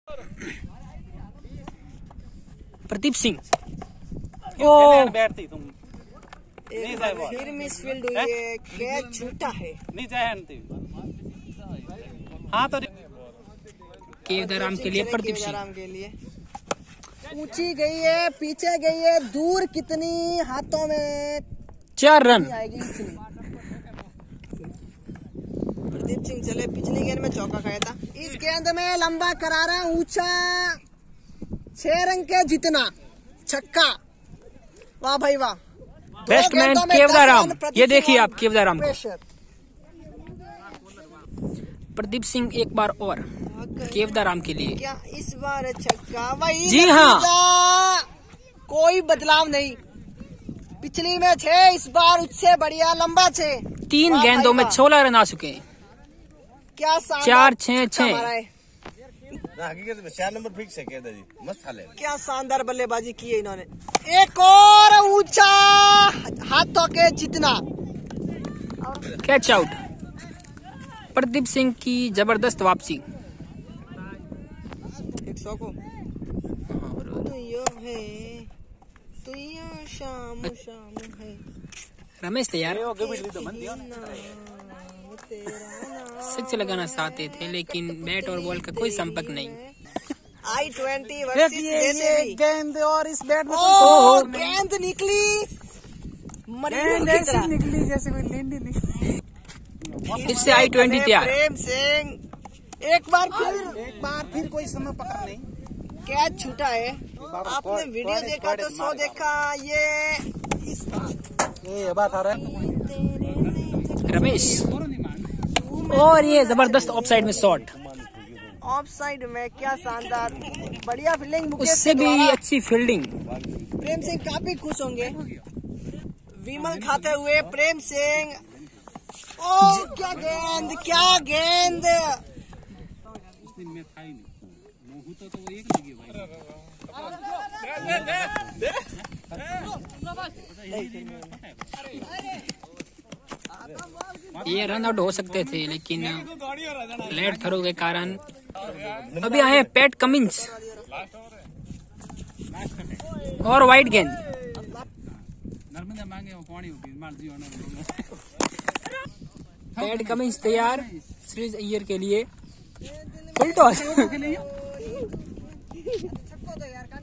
प्रदीप सिंह बैठती तुम फिर मिसफील्ड हुई है, कैच छूटा है। हाँ तो केवदाराम के लिए प्रदीप सिंह के लिए ऊंची गई है, पीछे गई है, दूर कितनी, हाथों में 4 रन आएगी इतनी। प्रदीप सिंह चले, पिछली गेंद में चौका खाया था, इस गेंद में लंबा करारा ऊंचा, 6 रन के जितना, छक्का। वाह भाई वाह। बैट्समैन केवदाराम, ये देखिए आप केवदाराम को। प्रदीप सिंह एक बार और केवदाराम के लिए। क्या इस बार छक्का? वही जी हाँ, कोई बदलाव नहीं। पिछली में 6, इस बार उससे बढ़िया लंबा 6। 3 गेंदों में 16 रन आ चुके हैं। क्या 4-6-6 हकीकत में 4 नंबर फिक्स है केदार जी, मस्त हाल है। क्या शानदार बल्लेबाजी की है इन्होंने। एक और ऊंचा, हाथों के जितना, कैच आउट। प्रदीप सिंह की जबरदस्त वापसी। 100 को तो यो शाम है। रमेश तैयार सिक्स लगाना चाहते थे, लेकिन बैट और बॉल का कोई संपर्क नहीं। I-20 वर्सेस गेंद और इस बैट में गेंद निकली, निकली जैसे कोई लेंडी निकली। फिर से I-20 तैयार। प्रेम सिंह एक बार फिर कोई समय पकड़ नहीं, कैच छूटा है। आपने वीडियो देखा तो 100 देखा। ये बात आ रहा है रमेश, और ये जबरदस्त ऑफसाइड में शॉट। ऑफसाइड में क्या शानदार, बढ़िया फील्डिंग, उससे भी अच्छी फील्डिंग। प्रेम सिंह काफी खुश होंगे विमल खाते हुए। प्रेम सिंह, ओ क्या गेंद, क्या गेंद। ये रन आउट हो सकते थे, लेकिन लेट थ्रो के कारण। अभी आए पैट कमिंस और वाइड गेंद। पैट कमिंस तैयार श्रेयस अय्यर के लिए। Full toss.